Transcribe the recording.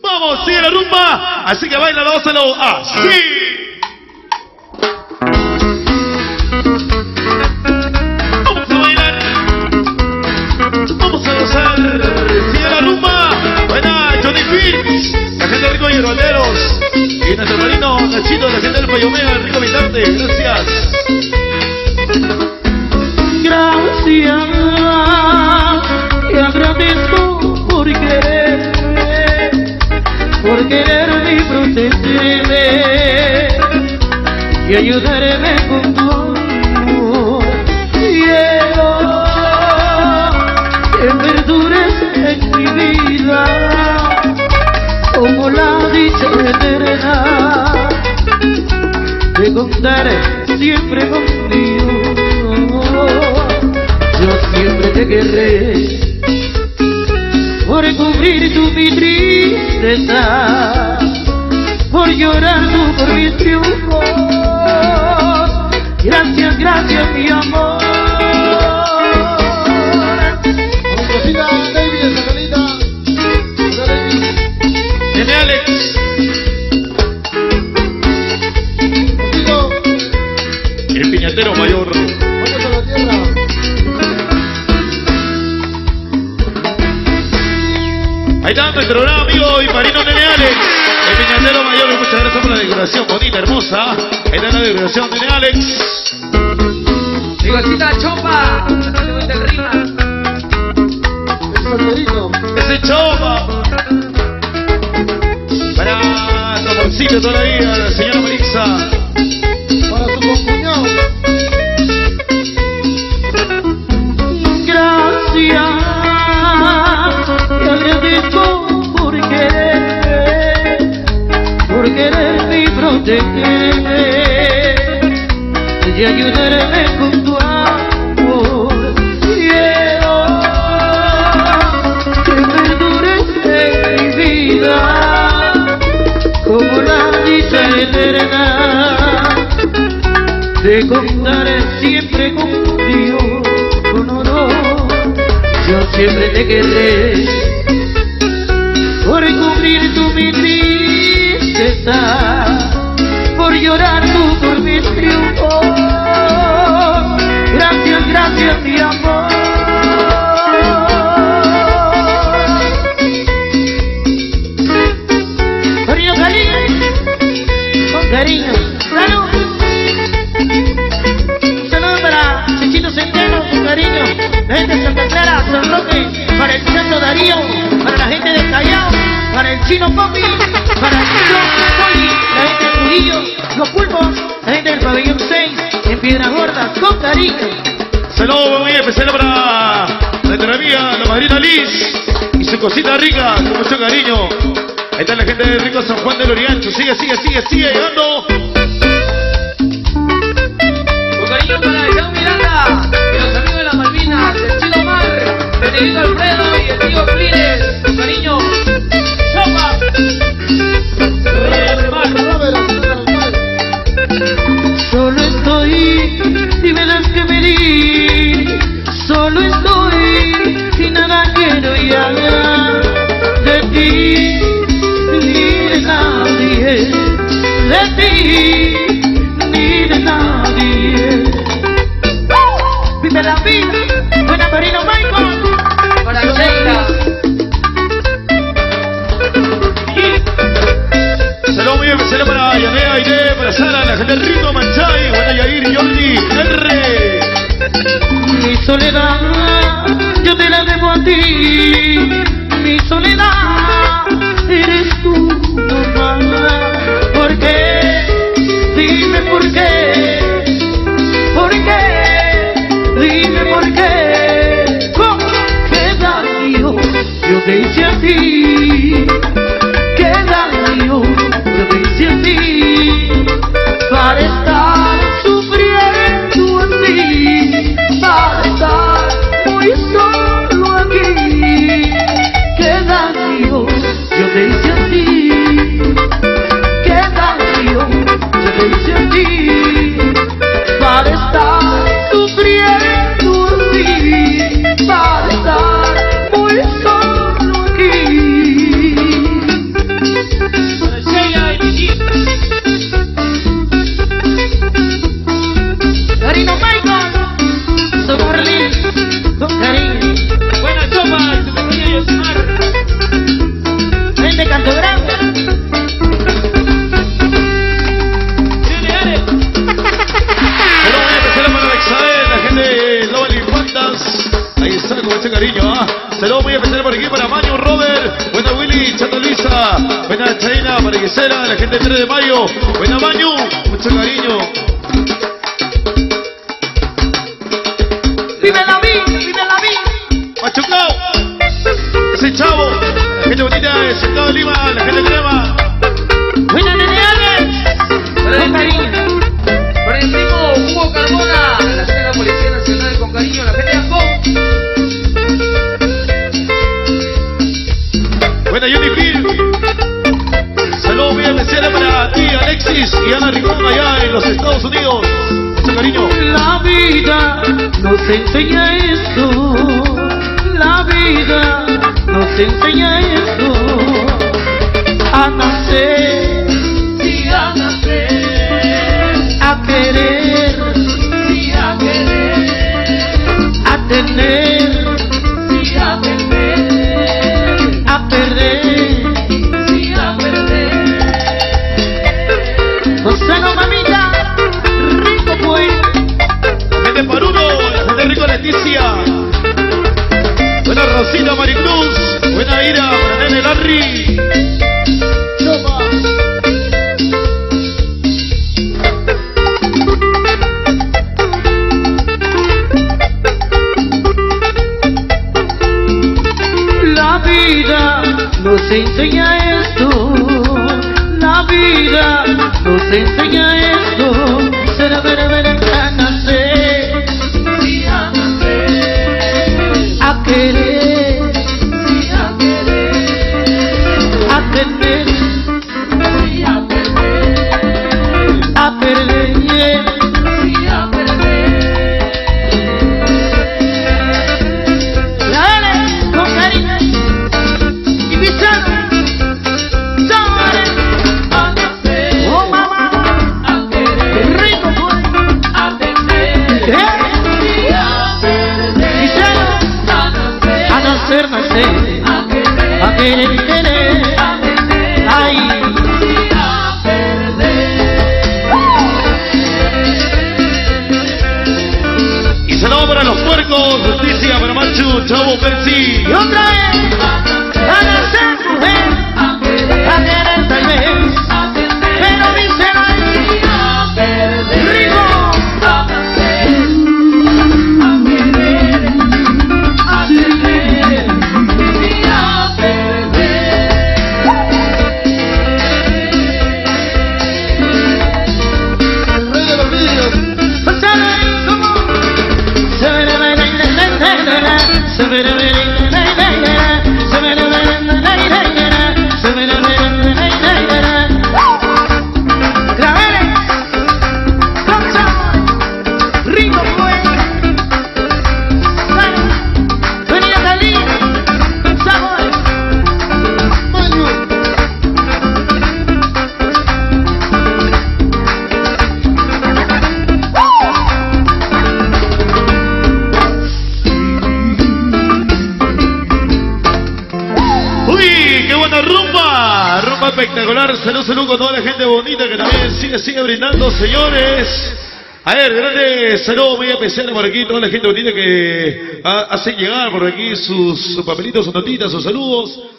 Vamos, sigue la rumba. Así que baila, dáoselo así. Vamos a bailar. Vamos a gozar. Sigue la rumba. Buena, Johnny Fitch. La gente de Rico y Herbalderos. Y nuestro marino Nachito, la gente del Payomea, Rico Vitarte. Gracias. Gracias. Te agradezco por quererme y protegerme y ayudarme con tu amor. Quiero que perdures en mi vida como la dicha eterna de contar siempre contigo. Yo siempre te querré por cubrir tu mi tristeza, por llorar tú por mis triunfos. Gracias, gracias mi amor. Cosita, David, esa calita. Nene Alex. El piñatero mayor. Vamos a la tierra. Ahí está nuestro gran amigo y marino Nene Alex, el piñatero mayor. Muchas gracias por la decoración bonita, hermosa. Ahí está la decoración Nene Alex. Mi cosita chopa, de rima. El solterito. Ese chopa. Para su amorcito toda la vida, la señora Marisa. Para su concuñado. Gracias. Te agradezco por quererme y protegerme y ayudarme con tu amor. Quiero que perdures en mi vida como la dicha eterna de contar siempre contigo con honor. Yo siempre te querré por cubrir tu mi tristeza, por llorar tú por mis triunfos. Gracias, gracias mi amor. Cariño, cariño, con cariño. Salud. Un saludo para Chichito Centeno, con cariño. La gente de Santa Clara, San Roque, para el Santo Darío, para la gente de Callao, para el Chino Popi, para el Chino Poli, la gente de Trujillo, los Pulpos, la gente del Pabellón 6, en Piedras Gordas, con cariño. Saludos muy especial para nuestra amiga, la madrina Liz, y su cosita rica, con mucho cariño. Ahí está la gente de Rico San Juan del Origancho. Sigue llegando. Con cariño para el Jao Miranda y los amigos de las Malvinas, el Chino Mar, el Negrito Alfredo y el tío Flores. Con cariño, chopa. Solo estoy, si me das que pedir. Solo estoy, y nada quiero ya de ti, ni de nadie, de ti, ni de nadie. Vive la vida, buena Marino Michael. Para Sheila. Saludos muy especial para Yanea, Aide, para Sara, la gente de Rico Manchay, buena Yair, Jordi, R. Mi soledad, yo te la debo a ti. Mi soledad, eres tú nomás. ¿Por qué? Dime por qué. ¿Por qué? Dime por qué. ¿Cómo? ¿Qué daño yo te hice a ti? ¿Qué daño yo te hice a ti? Para estar sufriendo así, para estar muy solo aquí. ¿Qué daño Santa Luisa. Buena Chaina, para Gisela, la gente del 3 de mayo. Buena Baño, mucho cariño. Vive la vida, vive la vida. Machucao, ese chavo. La gente bonita de Centro de Lima, la gente de Crema. Buena Nene Alex. Con cariño. Para el primo Hugo Carmona, la gente de la Policía Nacional con cariño, la gente de Ancón. Buena Unifil. Saludos muy especiales para ti, Alexis y Ana Ricón allá en los Estados Unidos. Mucho cariño. La vida nos enseña esto. La vida nos enseña esto. A nacer, Sí, a nacer, a querer, sí, a querer, a tener, sí, a tener, a perder. sí, a perder. Gonzalo, mamita, rico pues. La gente de Paruno, la gente de Rico Leticia. Buena Rosita Maricruz. Buena Ira para Nene Larry. Chopa. La vida nos enseña esto. La vida nos enseña esto. Será ver a nacer, Sí, a nacer, a querer, sí, a querer, a tener, sí, a perder, a perder. sí, a perder. Dale, con cariño y pisando. Sobre, A nacer, oh mamá, a querer, rico pues. a tener, sí, a perder. Pisando, A nacer, a nacer, a a querer, querer. a tener, Ay, sí, a perder. Y saludos para los puercos. Justicia para Machu, Chavo, Percy. y otra vez, a nacer mujer, A querer, a querer tal vez, a tener, pero dice sí, a perder. rico. A nacer, a querer, a tener, sí, a perder. El rey de los vídeos. Rico pues. Venía Dalí, con sabor. Maño. ¡Uy! ¡Qué buena rumba! Rumba espectacular. Salud con toda la gente bonita que también sigue brindando, señores. A ver, grande saludo muy especial por aquí, toda la gente bonita que hace llegar por aquí sus papelitos, sus notitas, sus saludos.